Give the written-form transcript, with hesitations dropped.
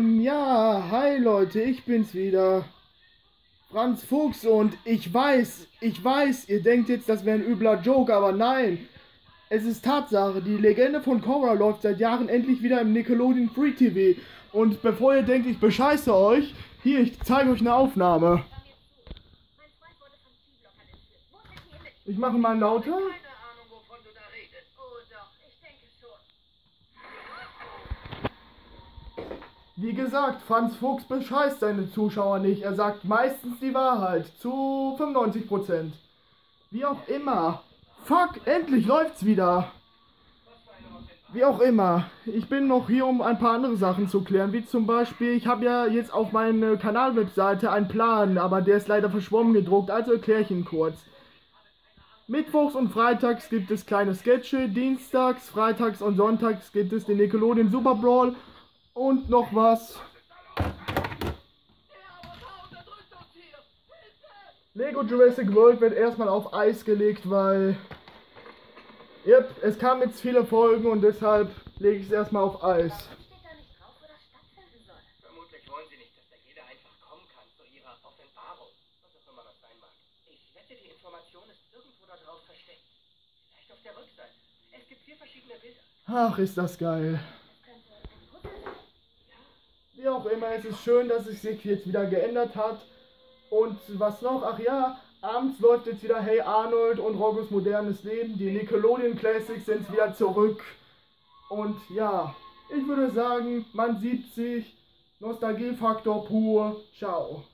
Ja, hi Leute, ich bin's wieder. Franz Fuchs und ich weiß, ihr denkt jetzt, das wäre ein übler Joke, aber nein. Es ist Tatsache, die Legende von Korra läuft seit Jahren endlich wieder im Nickelodeon Free TV. Und bevor ihr denkt, ich bescheiße euch, hier, ich zeige euch eine Aufnahme. Ich mache mal lauter. Wie gesagt, Franz Fuchs bescheißt seine Zuschauer nicht. Er sagt meistens die Wahrheit. Zu 95%. Wie auch immer. Fuck, endlich läuft's wieder. Wie auch immer. Ich bin noch hier, um ein paar andere Sachen zu klären. Wie zum Beispiel, ich habe ja jetzt auf meine Kanalwebseite einen Plan, aber der ist leider verschwommen gedruckt, also erkläre ich ihn kurz. Mittwochs und freitags gibt es kleine Sketche, dienstags, freitags und sonntags gibt es den Nickelodeon Super Brawl und noch was. Lego Jurassic World wird erstmal auf Eis gelegt, weil es kamen jetzt viele Folgen und deshalb lege ich es erstmal auf Eis. Vermutlich wollen sie nicht, dass da jeder einfach kommen kann zu ihrer Offenbarung, was auch immer das sein mag. Ich wette, die Information ist irgendwo da drauf versteckt. Vielleicht auf der Rückseite. Es gibt 4 verschiedene Bilder. Ach, ist das geil. Wie auch immer, es ist schön, dass es sich jetzt wieder geändert hat. Und was noch? Ach ja, abends läuft jetzt wieder Hey Arnold und Roggos modernes Leben. Die Nickelodeon Classics sind wieder zurück. Und ja, ich würde sagen, man sieht sich. Nostalgiefaktor pur. Ciao.